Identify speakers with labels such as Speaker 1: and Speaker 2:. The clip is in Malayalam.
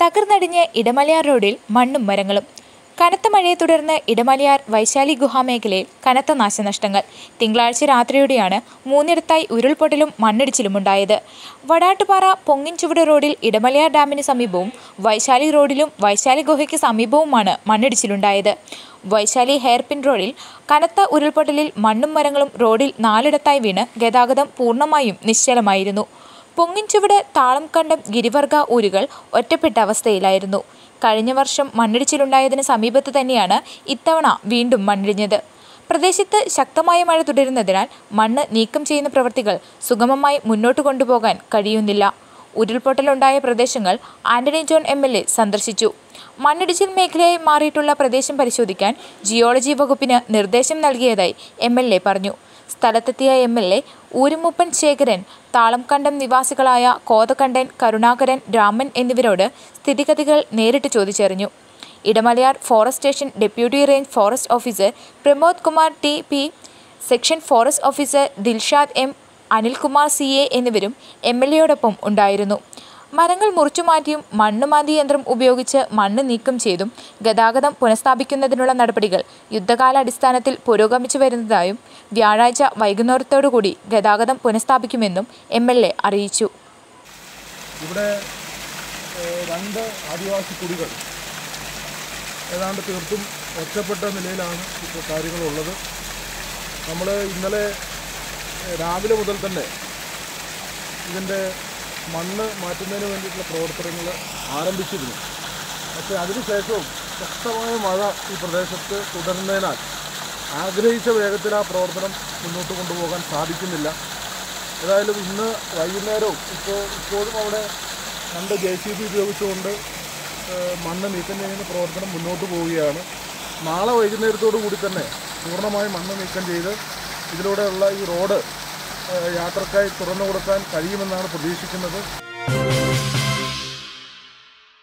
Speaker 1: തകർന്നടിഞ്ഞ് ഇടമലയാർ റോഡിൽ മണ്ണും മരങ്ങളും. കനത്ത മഴയെ തുടർന്ന് ഇടമലയാർ വൈശാലി ഗുഹാമേഖലയിൽ കനത്ത നാശനഷ്ടങ്ങൾ. തിങ്കളാഴ്ച രാത്രിയോടെയാണ് മൂന്നിടത്തായി ഉരുൾപൊട്ടലും മണ്ണിടിച്ചിലുമുണ്ടായത്. വടാട്ടുപാറ പൊങ്ങിൻചുവട് റോഡിൽ ഇടമലയാർ ഡാമിന് സമീപവും വൈശാലി റോഡിലും വൈശാലി ഗുഹയ്ക്ക് സമീപവുമാണ് മണ്ണിടിച്ചിലുണ്ടായത്. വൈശാലി ഹെയർപിൻ റോഡിൽ കനത്ത ഉരുൾപൊട്ടലിൽ മണ്ണും മരങ്ങളും റോഡിൽ 4ഇടത്തായി വീണ് ഗതാഗതം പൂർണ്ണമായും നിശ്ചലമായിരുന്നു. പൊങ്ങിൻചുവട് താളംകണ്ടം ഗിരിവർഗ ഊരുകൾ ഒറ്റപ്പെട്ട അവസ്ഥയിലായിരുന്നു. കഴിഞ്ഞ വർഷം മണ്ണിടിച്ചിലുണ്ടായതിന് സമീപത്ത് തന്നെയാണ് ഇത്തവണ വീണ്ടും മണ്ണിടിഞ്ഞത്. പ്രദേശത്ത് ശക്തമായ മഴ തുടരുന്നതിനാൽ മണ്ണ് നീക്കം ചെയ്യുന്ന പ്രവൃത്തികൾ സുഗമമായി മുന്നോട്ട് കൊണ്ടുപോകാൻ കഴിയുന്നില്ല. ഉരുൾപൊട്ടലുണ്ടായ പ്രദേശങ്ങൾ ആന്റണി ജോൺ MLA സന്ദർശിച്ചു. മണ്ണിടിച്ചിൽ മേഖലയായി മാറിയിട്ടുള്ള പ്രദേശം പരിശോധിക്കാൻ ജിയോളജി വകുപ്പിന് നിർദ്ദേശം നൽകിയതായി MLA പറഞ്ഞു. സ്ഥലത്തെത്തിയ MLA ഊരുമൂപ്പൻ ശേഖരൻ, താളംകണ്ടം നിവാസികളായ കോതകണ്ഠൻ, കരുണാകരൻ, രാമൻ എന്നിവരോട് സ്ഥിതിഗതികൾ നേരിട്ട് ചോദിച്ചറിഞ്ഞു. Idamalayar forest station deputy range forest officer Pramod Kumar TP, section forest officer Dilshad M, Anilkumar CA എന്നിവരും MLAയോടൊപ്പം ഉണ്ടായിരുന്നു. മരങ്ങൾ മുറിച്ചുമാറ്റിയും മണ്ണുമാന്തി യന്ത്രം ഉപയോഗിച്ച് മണ്ണ് നീക്കം ചെയ്തും ഗതാഗതം പുനഃസ്ഥാപിക്കുന്നതിനുള്ള നടപടികൾ യുദ്ധകാലാടിസ്ഥാനത്തിൽ പുരോഗമിച്ചു വരുന്നതായും വ്യാഴാഴ്ച വൈകുന്നേരത്തോടുകൂടി ഗതാഗതം പുനഃസ്ഥാപിക്കുമെന്നും MLA അറിയിച്ചു.
Speaker 2: ഇവിടെ 2 ആദിവാസി കുടികൾ ഏതാണ്ട് തീർത്തും ഒറ്റപ്പെട്ട നിലയിലാണ് ഇപ്പോൾ കാര്യങ്ങളുള്ളത്. നമ്മൾ ഇന്നലെ രാവിലെ മുതൽ തന്നെ ഇതിൻ്റെ മണ്ണ് മാറ്റുന്നതിന് വേണ്ടിയിട്ടുള്ള പ്രവർത്തനങ്ങൾ ആരംഭിച്ചിരുന്നു. പക്ഷേ അതിനുശേഷവും ശക്തമായ മഴ ഈ പ്രദേശത്ത് തുടരുന്നതിനാൽ ആഗ്രഹിച്ച വേഗത്തിൽ ആ പ്രവർത്തനം മുന്നോട്ട് കൊണ്ടുപോകാൻ സാധിക്കുന്നില്ല. ഏതായാലും ഇന്ന് വൈകുന്നേരവും ഇപ്പോഴും അവിടെ 2 JCB ഉപയോഗിച്ചുകൊണ്ട് മണ്ണ് നീക്കം ചെയ്യുന്ന പ്രവർത്തനം മുന്നോട്ട് പോവുകയാണ്. നാളെ വൈകുന്നേരത്തോടു കൂടി തന്നെ പൂർണ്ണമായി മണ്ണ് നീക്കം ചെയ്ത് ഇതിലൂടെയുള്ള ഈ റോഡ് യാത്രക്കായി തുറന്നു കൊടുക്കാൻ കഴിയുമെന്നാണ് പ്രതീക്ഷിക്കുന്നത്.